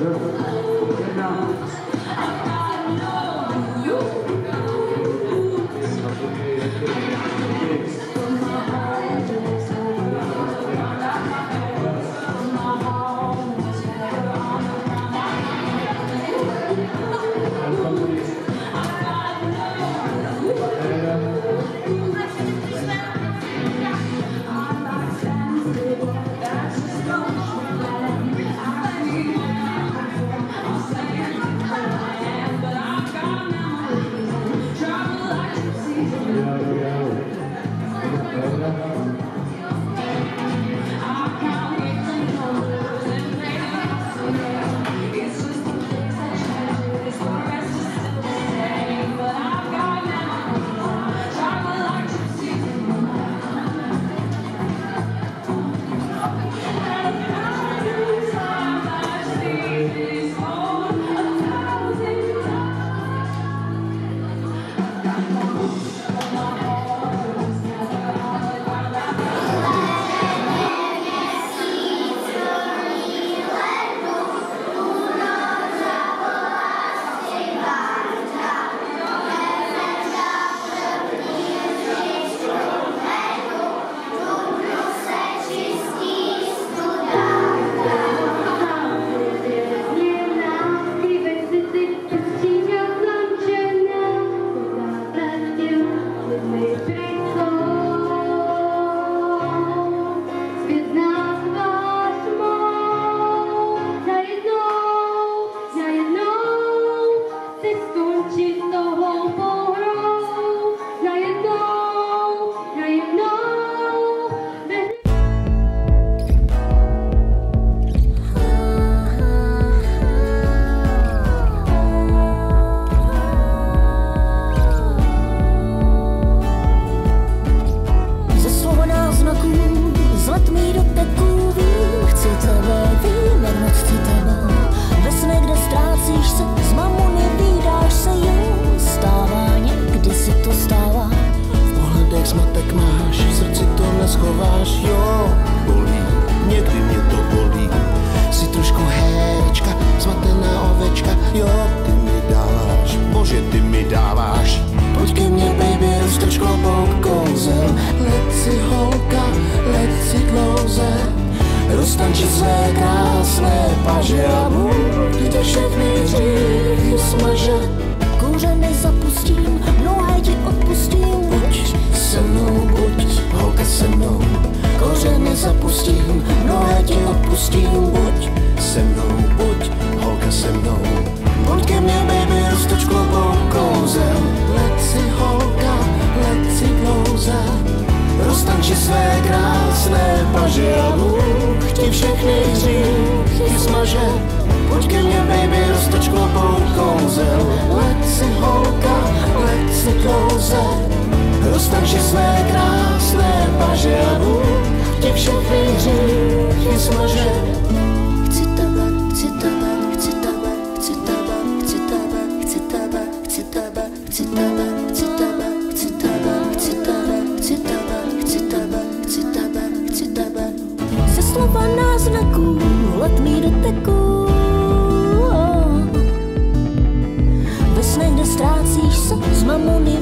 roztančit své krásné paže a buď tě všechny hříchy smaže. Kouře nezapustím, mnohé ti odpustím. Buď se mnou, buď holka se mnou. Kouře nezapustím, mnohé ti odpustím. Buď se mnou, buď holka se mnou. Buď ke mně, baby, roztoč klobouk kouzem. Let si holka, let si klouze. Roztanči své krásné paže a Bůh ti všechny hříchy smaže. Buď ke mně, baby, roztoč klobouk kouzem. Let si holka, let si klouze. Roztanči své krásné paže a Bůh ti všechny hříchy smaže. chci tebe, chci tebe, chci tebe, chci tebe, chci tebe, chci tebe, chci tebe, chci tebe, chci tebe, chci tebe, chci tebe, chci tebe, chci tebe, chci tebe, chci tebe. Ze slova náznaků, letmý doteků. Ve snech, kde ztrácíš se, z mamony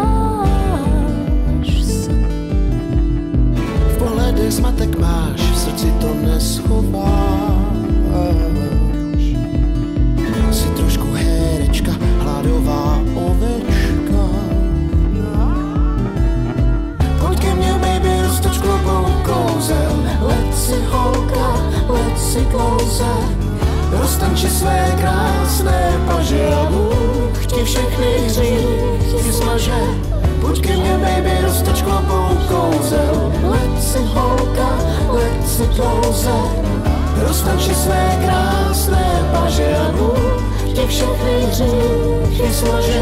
vídáš se. V pohledech zmatek máš, v srdci to neschováš. Jsi trošku herečka, hladová ovečka. Pojď ke mně, baby, roztoč klobouk kouzem. Let si holka, let si klouze. Roztanči své krásné paže a Bůh ti všechny hříchy smaže. Buď ke mně, baby, roztoč klobouk kouzem. Let si holka, let si klouze. Roztanči své krásné paže a Bůh ti všechny hříchy smaže.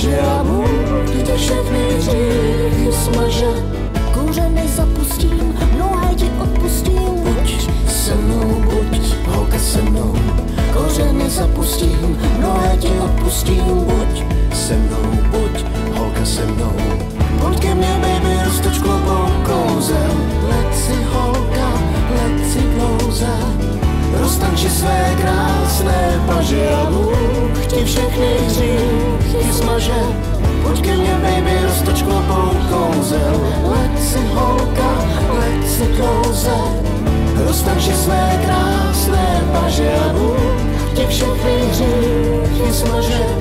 paže a buď tě všechny hříchy smaže. Kořeny zapustím, nohé ti odpustím. Buď se mnou, buď holka se mnou. Kořeny zapustím, nohé ti odpustím. Buď se mnou, buď holka se mnou. Pojď ke mně, baby, roztoč kloboukou zem. Let si holka, let si klouze. Roztanči své krásné paže a Bůh ti všechny hříchy smaže. Pojď ke mně, baby, roztoč kloboukou zem. Let si holka, let si klouze. Roztanči své krásné paže a Bůh ti všechny hříchy smaže.